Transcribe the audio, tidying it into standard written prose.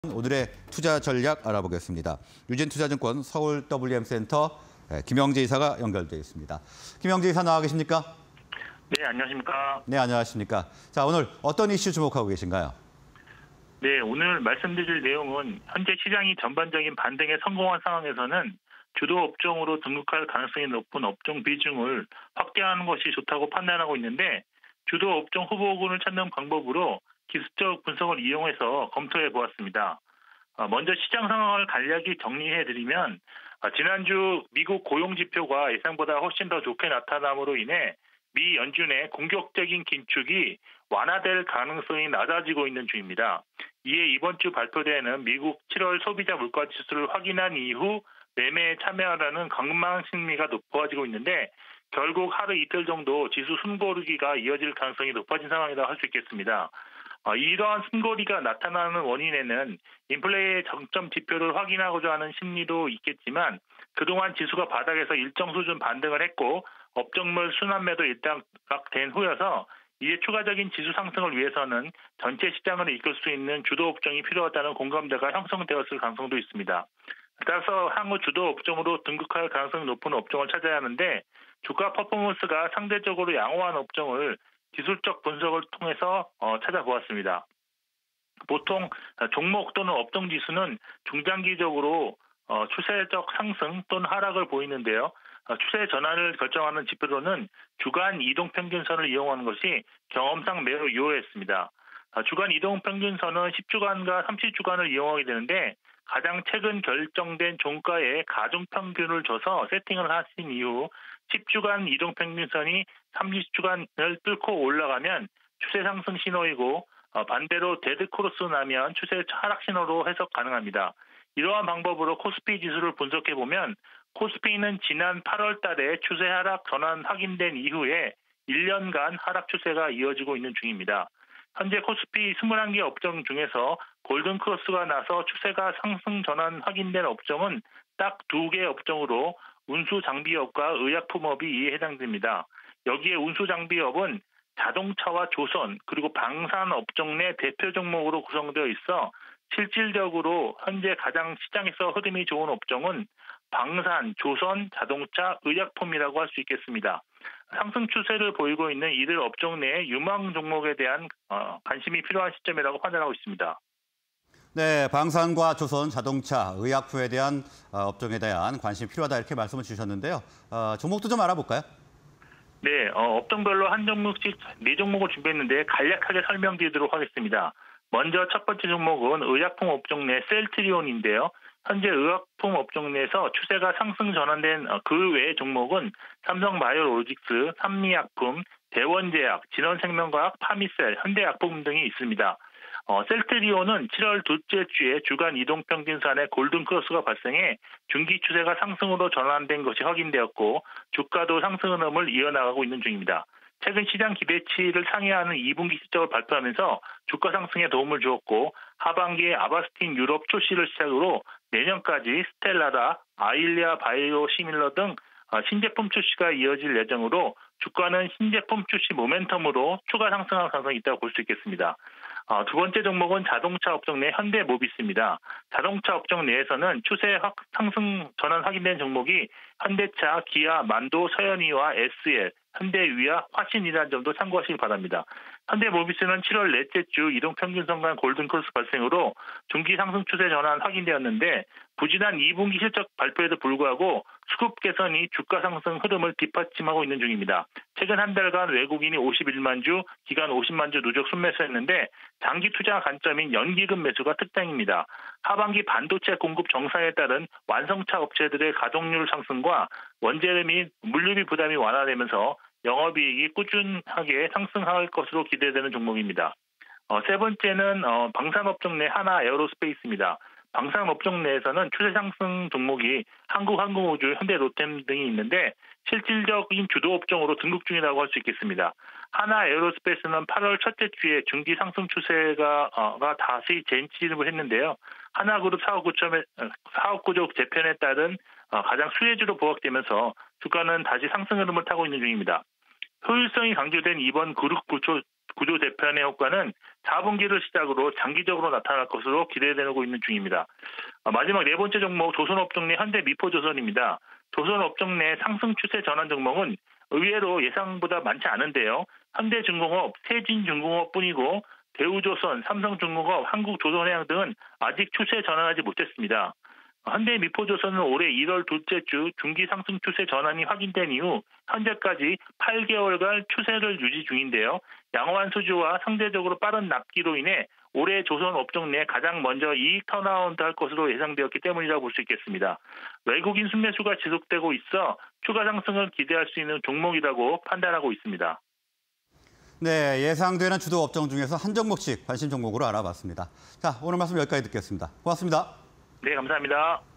오늘의 투자 전략 알아보겠습니다. 유진투자증권 서울 WM센터 김영재 이사가 연결되어 있습니다. 김영재 이사 나와 계십니까? 네, 안녕하십니까? 네, 안녕하십니까? 자, 오늘 어떤 이슈 주목하고 계신가요? 네, 오늘 말씀드릴 내용은 현재 시장이 전반적인 반등에 성공한 상황에서는 주도 업종으로 등극할 가능성이 높은 업종 비중을 확대하는 것이 좋다고 판단하고 있는데, 주도 업종 후보군을 찾는 방법으로 기술적 분석을 이용해서 검토해 보았습니다. 먼저 시장 상황을 간략히 정리해드리면, 지난주 미국 고용지표가 예상보다 훨씬 더 좋게 나타남으로 인해 미 연준의 공격적인 긴축이 완화될 가능성이 낮아지고 있는 중입니다. 이에 이번 주 발표되는 미국 7월 소비자 물가지수를 확인한 이후 매매에 참여하라는 강망 심리가 높아지고 있는데, 결국 하루 이틀 정도 지수 숨고르기가 이어질 가능성이 높아진 상황이라고 할 수 있겠습니다. 이러한 숨고리가 나타나는 원인에는 인플레의 정점 지표를 확인하고자 하는 심리도 있겠지만, 그동안 지수가 바닥에서 일정 수준 반등을 했고 업종물 순환매도 일단락된 후여서 이제 추가적인 지수 상승을 위해서는 전체 시장을 이끌 수 있는 주도 업종이 필요하다는 공감대가 형성되었을 가능성도 있습니다. 따라서 향후 주도 업종으로 등극할 가능성이 높은 업종을 찾아야 하는데, 주가 퍼포먼스가 상대적으로 양호한 업종을 기술적 분석을 통해서 찾아보았습니다. 보통 종목 또는 업종 지수는 중장기적으로 추세적 상승 또는 하락을 보이는데요. 추세 전환을 결정하는 지표로는 주간 이동평균선을 이용하는 것이 경험상 매우 유효했습니다. 주간 이동평균선은 10주간과 30주간을 이용하게 되는데, 가장 최근 결정된 종가의 가중평균을 줘서 세팅을 하신 이후 10주간 이동평균선이 30주간을 뚫고 올라가면 추세 상승 신호이고, 반대로 데드크로스 나면 추세 하락 신호로 해석 가능합니다. 이러한 방법으로 코스피 지수를 분석해보면 코스피는 지난 8월 달에 추세 하락 전환 확인된 이후에 1년간 하락 추세가 이어지고 있는 중입니다. 현재 코스피 21개 업종 중에서 골든크로스가 나서 추세가 상승 전환 확인된 업종은 딱 2개 업종으로 운수장비업과 의약품업이 이에 해당됩니다. 여기에 운수장비업은 자동차와 조선 그리고 방산 업종 내 대표 종목으로 구성되어 있어 실질적으로 현재 가장 시장에서 흐름이 좋은 업종은 방산, 조선, 자동차, 의약품이라고 할 수 있겠습니다. 상승 추세를 보이고 있는 이들 업종 내의 유망 종목에 대한 관심이 필요한 시점이라고 판단하고 있습니다. 네, 방산과 조선, 자동차, 의약품에 대한 업종에 대한 관심이 필요하다 이렇게 말씀을 주셨는데요. 종목도 좀 알아볼까요? 네, 업종별로 한 종목씩 4종목을 준비했는데 간략하게 설명드리도록 하겠습니다. 먼저 첫 번째 종목은 의약품 업종 내 셀트리온인데요. 현재 의약품 업종 내에서 추세가 상승 전환된 그 외의 종목은 삼성바이오로직스, 삼미약품, 대원제약, 진원생명과학, 파미셀, 현대약품 등이 있습니다. 셀트리온은 7월 둘째 주에 주간 이동평균선의 골든크로스가 발생해 중기 추세가 상승으로 전환된 것이 확인되었고, 주가도 상승 흐름을 이어나가고 있는 중입니다. 최근 시장 기대치를 상회하는 2분기 실적을 발표하면서 주가 상승에 도움을 주었고, 하반기에 아바스틴 유럽 출시를 시작으로 내년까지 스텔라다, 아일리아 바이오시밀러 등 신제품 출시가 이어질 예정으로 주가는 신제품 출시 모멘텀으로 추가 상승할 가능성이 있다고 볼 수 있겠습니다. 두 번째 종목은 자동차 업종 내 현대모비스입니다. 자동차 업종 내에서는 추세 상승 전환 확인된 종목이 현대차, 기아, 만도, 서현이와 SL, 현대위아, 화신이라는 점도 참고하시기 바랍니다. 현대모비스는 7월 넷째 주 이동평균선 간 골든크로스 발생으로 중기 상승 추세 전환 확인되었는데, 부진한 2분기 실적 발표에도 불구하고 수급 개선이 주가 상승 흐름을 뒷받침하고 있는 중입니다. 최근 한 달간 외국인이 51만 주, 기관 50만 주 누적 순매수했는데, 장기 투자 관점인 연기금 매수가 특징입니다. 하반기 반도체 공급 정상에 따른 완성차 업체들의 가동률 상승과 원재료 및 물류비 부담이 완화되면서 영업이익이 꾸준하게 상승할 것으로 기대되는 종목입니다. 세 번째는 방산업종 내 하나 에어로스페이스입니다. 방산업종 내에서는 추세 상승 종목이 한국항공우주, 현대로템 등이 있는데, 실질적인 주도 업종으로 등극 중이라고 할 수 있겠습니다. 하나 에어로스페이스는 8월 첫째 주에 중기 상승 추세가 다시 재진입을 했는데요. 하나그룹 사업 구조 재편에 따른 가장 수혜주로 부각되면서 주가는 다시 상승 흐름을 타고 있는 중입니다. 효율성이 강조된 이번 그룹 구조 재편의 효과는 4분기를 시작으로 장기적으로 나타날 것으로 기대되고 있는 중입니다. 마지막 네 번째 종목 조선업종 내 현대미포조선입니다. 조선업종 내 상승 추세 전환 종목은 의외로 예상보다 많지 않은데요. 현대중공업, 세진중공업뿐이고 대우조선, 삼성중공업, 한국조선해양 등은 아직 추세 전환하지 못했습니다. 현대미포조선은 올해 1월 둘째 주 중기 상승 추세 전환이 확인된 이후 현재까지 8개월간 추세를 유지 중인데요. 양호한 수주와 상대적으로 빠른 납기로 인해 올해 조선 업종 내 가장 먼저 이익 턴어라운드 할 것으로 예상되었기 때문이라고 볼 수 있겠습니다. 외국인 순매수가 지속되고 있어 추가 상승을 기대할 수 있는 종목이라고 판단하고 있습니다. 네, 예상되는 주도 업종 중에서 한 종목씩 관심 종목으로 알아봤습니다. 자, 오늘 말씀 여기까지 듣겠습니다. 고맙습니다. 네, 감사합니다.